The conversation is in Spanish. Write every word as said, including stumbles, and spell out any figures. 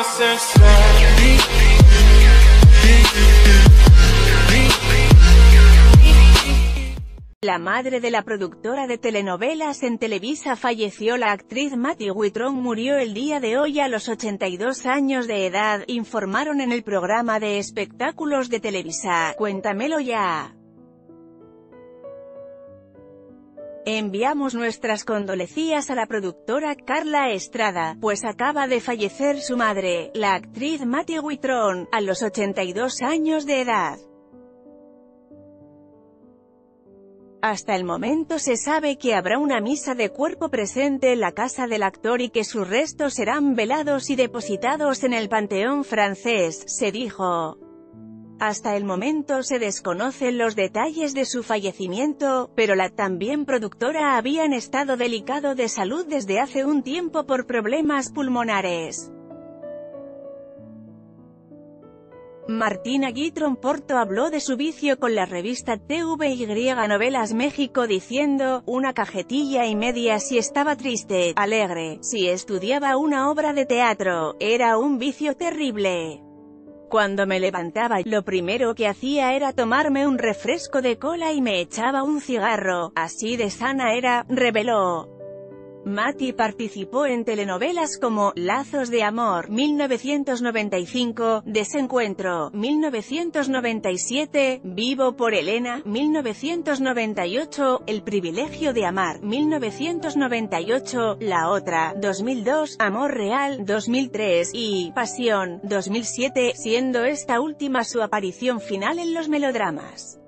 La madre de la productora de telenovelas en Televisa falleció. La actriz Matty Whitron murió el día de hoy a los ochenta y dos años de edad, informaron en el programa de espectáculos de Televisa, Cuéntamelo Ya. Enviamos nuestras condolencias a la productora Carla Estrada, pues acaba de fallecer su madre, la actriz Matty Whitron, a los ochenta y dos años de edad. Hasta el momento se sabe que habrá una misa de cuerpo presente en la casa del actor y que sus restos serán velados y depositados en el Panteón francés, se dijo. Hasta el momento se desconocen los detalles de su fallecimiento, pero la también productora había en estado delicado de salud desde hace un tiempo por problemas pulmonares. Martina Guitron Porto habló de su vicio con la revista T V Y Novelas México diciendo, una cajetilla y media si estaba triste, alegre, si estudiaba una obra de teatro, era un vicio terrible. Cuando me levantaba, lo primero que hacía era tomarme un refresco de cola y me echaba un cigarro, así de sana era, reveló. Matty participó en telenovelas como Lazos de Amor, mil novecientos noventa y cinco, Desencuentro, mil novecientos noventa y siete, Vivo por Elena, mil novecientos noventa y ocho, El privilegio de amar, mil novecientos noventa y ocho, La otra, dos mil dos, Amor real, dos mil tres, y Pasión, dos mil siete, siendo esta última su aparición final en los melodramas.